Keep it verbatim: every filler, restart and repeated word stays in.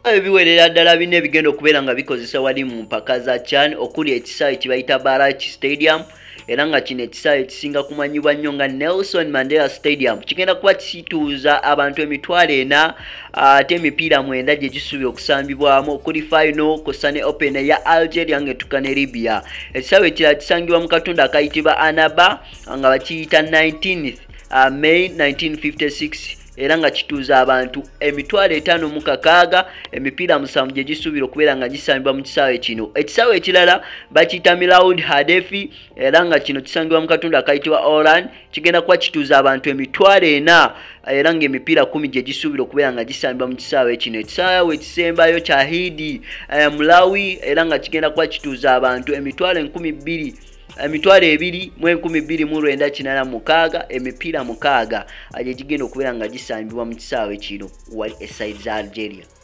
ebiwerera ddala bine bigenda okubeera nga bikozesa wali mu mpaka za CHAN okuli ekisaawe kye bayita Baraki Stadium era nga kino ekisaawe ekisinga kumanyibwa nnyo nga Nelson Mandela Stadium kigenda kuba kisituuza abantu emitwalo ena ate emipiira mwenda gye gisuubira okusambibwamu okuli final kosa ne open ya Algeria ng'etuuka ne Libya. Ekisaawe ekirala kisangibwa mu katundu akayitibwa Anaba nga bakiyita nineteenth May nineteen fifty-six era nga kituuza abantu emitwalo etaano mu kakaaga emipiira musanvu gye gisuubira okubeera nga gisambibwa mu kisaawe kino. Ekisaawe ekirala bakiyita Miloud Hadefi era nga kino kisangibwa mu katundu akayitibwa Oran kigenda kuba kituuza abantu emitwalo ena era ng'emipiira kumi gye gisuubira okubeera nga gisambibwa mu kisaawe kino. Ekisaawe ekisembayo Chahid Hamloui era nga kigenda kuba kituuza abantu emitwalo enkumi bbiri emitwalo ebiri mu enkumi bbiri mu lwenda kinaana mukaaga emipiira mukaaga gye gigenda okubeera nga gisambibwa mu kisaawe kino wali eside za Algeria.